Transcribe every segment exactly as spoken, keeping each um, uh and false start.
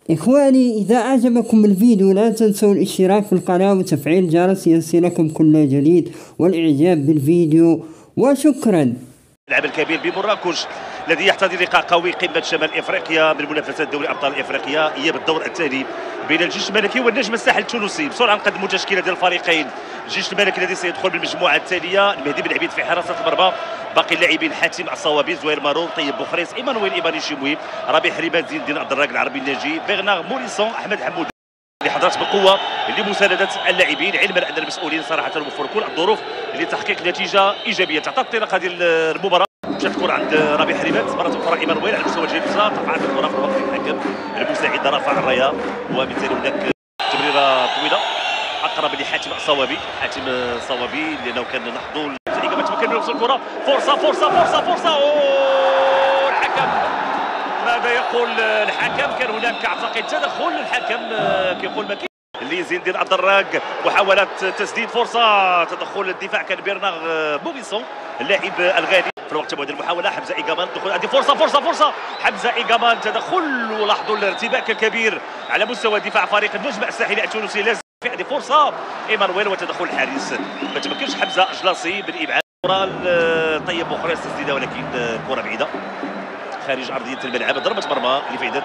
إخواني، إذا أعجبكم الفيديو لا تنسوا الاشتراك في القناة وتفعيل الجرس يصلكم كل جديد والإعجاب بالفيديو، وشكرا. اللاعب الكبير بمراكش الذي يحتضن لقاء قوي قمة شمال افريقيا من منافسات دوري ابطال افريقيا اياب الدور الثاني بين الجيش الملكي والنجم الساحل التونسي. بسرعه نقدموا تشكيله ديال الفريقين. الجيش الملكي الذي سيدخل بالمجموعه التاليه: المهدي بن عبيد في حراسه المرمى، باقي اللاعبين حاتم الصوابي، زوير مارون، طيب بوخريس، ايمانويل ايباني شيموي، ربيع حريبات، زين الدين عبد الراق، العربي الناجي، بيرنار موريسون، احمد حمود، اللي حضرت بقوه لمسانده اللاعبين، علما ان المسؤولين صراحه موفروا كل الظروف لتحقيق نتيجه ايجابيه. تعطت الانطلاقه ديال المباراه، مشات الكره عند ربيع حريبات، مره اخرى ايمانويل على مستوى الجهه اليسرى، رفعت الكره في الوقت الحكم المساعد رفع الرايه، وبالتالي هناك تمريره طويله اقرب لحاتم الصوابي. حاتم الصوابي لانه كان نحضوا الاجابه تمكن من وصول الكره، فرصه فرصه فرصه فرصه أوه الحكم ماذا يقول الحكم؟ كان هناك اعتقد تدخل الحكم، كيقول ما كاين اللي زين الدين عبد الراق، محاولة تسديد، فرصة تدخل الدفاع كان بيرنار موريسون اللاعب الغاني في الوقت بعد المحاولة. حمزة إيغامان دخول، هذه فرصة فرصة فرصة حمزة إيغامان تدخل، ولاحظوا الارتباك الكبير على مستوى دفاع فريق النجم الساحلي التونسي. لازم في هذه فرصة ايمانويل وتدخل الحارس، ما تمكنش حمزة جلاصي بالإبعاد. كرة طيب بوخريس تسديدة ولكن كرة بعيدة خارج أرضية الملعب، ضربة مرمى لفائدة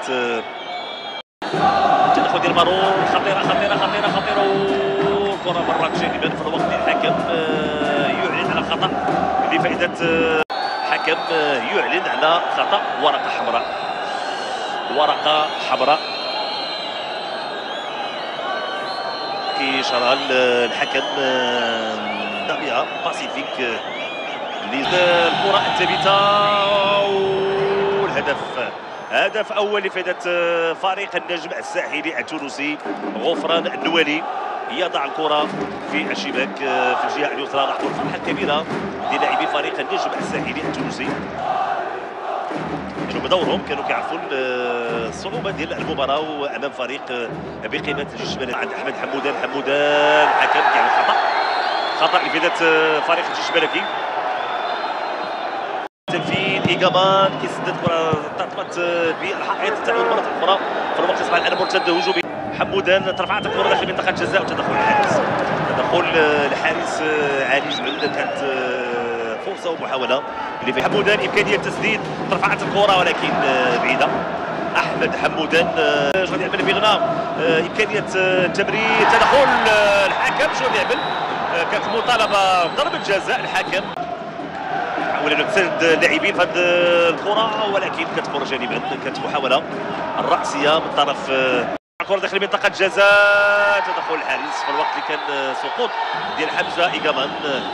تدخل ديال مارون، خطيره خطيره خطيره خطيره، الكره مرات جانبا في الوقت اللي الحكم يعلن على خطا لفائده الحكم، يعلن على خطا، ورقه حمراء ورقه حمراء كيشرها الحكم بطبيعه باسيفيك. الكره الثابته والهدف، هدف اول لفائده فريق النجم الساحلي التونسي. غفران النوالي يضع الكره في الشباك في الجهه اليسرى. لاحظوا الفرحه الكبيره للاعبي فريق النجم الساحلي التونسي، كانوا بدورهم كانوا كيعرفوا الصعوبه ديال المباراه امام فريق بقيمه الجيش الملكي. عند احمد حمودان، حمودان الحكم كيعمل خطا، خطا لفائده فريق الجيش الملكي. تنفيذ إيغامان كيسدد كرة ترتبط بالحائط، تعود مرة أخرى في الوقت يصبح الآن مرتد هجومي. حمودان ترفعت الكرة داخل منطقة الجزاء وتدخل الحارس، تدخل الحارس علي جبل، كانت فرصة ومحاولة اللي في حمودان، إمكانية تسديد، رفعت الكرة ولكن بعيدة. أحمد حمودان شنو غادي يعمل بيرنار، إمكانية تمرير، تدخل الحكم شنو غادي يعمل؟ كانت مطالبة بضربة جزاء الحكم، حاول انه تسد اللاعبين في هذه الكره ولكن كانت كره جانبا، كانت محاوله الراسيه من طرف الكره داخل منطقه الجزاء، تدخل الحارس في الوقت اللي كان سقوط ديال حمزه إيغامان.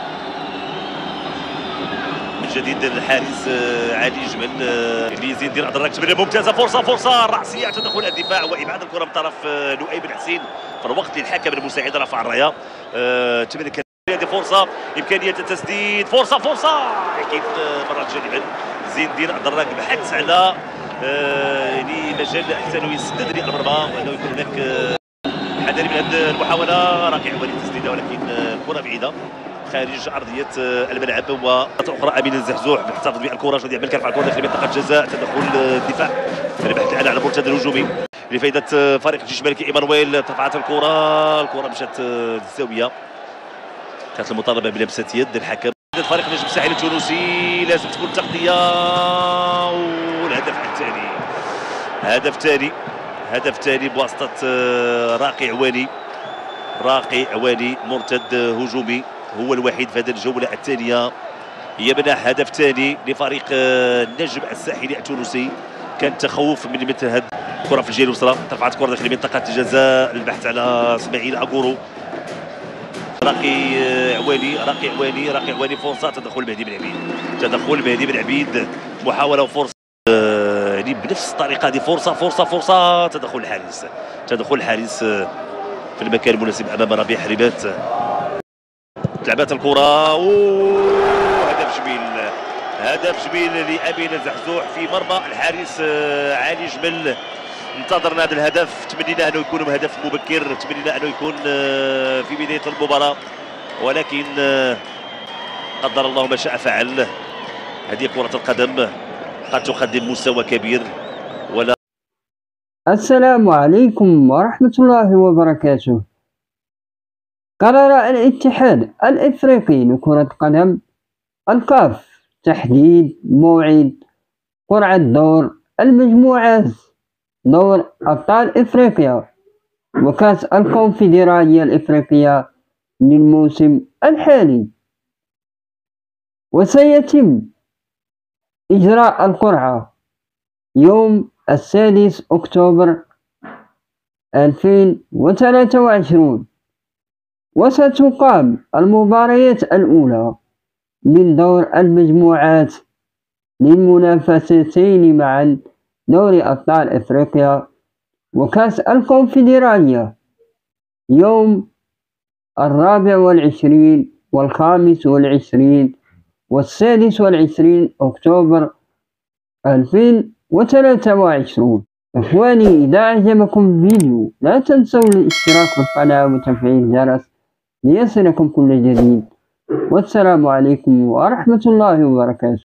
من جديد الحارس علي جمل اللي يزيد يدير عبد الراق، تمريره ممتازه، فرصه فرصه راسيه، تدخل الدفاع وابعاد الكره من طرف لؤي بن حسين في الوقت اللي الحكم المساعد رفع الرايه. تمريره هذه فرصه، امكانيه التسديد، فرصه فرصه لكن مرات جانبا زين الدين عبد الراق بحث على يعني مجال حتى انه يسدد للمرمى وانه يكون هناك حذري من هذه المحاوله. راقي عوالي تسديده ولكن كره بعيده خارج ارضيه الملعب. واخرى امين الزحزوح محتفظ بالكره، غادي يعمل كرفع الكره داخل منطقه الجزاء، تدخل الدفاع في البحث الان على المرتد الهجومي لفائده فريق الجيش الملكي. ايمانويل رفعت الكره، الكره مشات للزاويه، كانت المطالبه بلمسه يد الحكم. فريق النجم الساحلي التونسي لازم تكون تغطيه، والهدف الثاني، هدف ثاني هدف ثاني بواسطه راقي عواني. راقي عواني مرتد هجومي هو الوحيد في هذه الجوله الثانيه يمنح هدف ثاني لفريق النجم الساحلي التونسي. كان تخوف من مثل هذه الكره في الجهه اليسرى، ترفعت الكره داخل منطقه الجزاء، البحث على اسماعيل اغورو. راقي عواني راقي عواني راقي عواني فرصه، تدخل مهدي بن عبيد، تدخل مهدي بن عبيد، محاوله وفرصه يعني بنفس الطريقه هذه، فرصه فرصه فرصه، تدخل الحارس، تدخل الحارس في المكان المناسب امام ربيع حريبات. لعبات الكره، هدف جميل، هدف جميل لامين الزحزوح في مرمى الحارس علي جمل. انتظرنا هذا الهدف، تمنينا انه يكون هدف مبكر، تمنينا انه يكون في بدايه المباراه، ولكن قدر الله ما شاء فعل. هذه كره القدم قد تقدم مستوى كبير ولا السلام عليكم ورحمة الله وبركاته. قرر الاتحاد الإفريقي لكرة القدم الكاف تحديد موعد قرعة دور المجموعات دور أبطال إفريقيا وكأس الكونفدرالية الإفريقية للموسم الحالي، وسيتم إجراء القرعة يوم السادس أكتوبر ألفين وثلاثة وعشرين، وستقام المباريات الأولى من دور المجموعات للمنافستين معا دوري أبطال إفريقيا وكأس الكونفدرالية يوم الرابع والعشرين والخامس والعشرين والسادس والعشرين أكتوبر ألفين وثلاثة وعشرين. إخواني، إذا أعجبكم الفيديو لا تنسوا الاشتراك في القناة وتفعيل الجرس ليصلكم كل جديد، والسلام عليكم ورحمة الله وبركاته.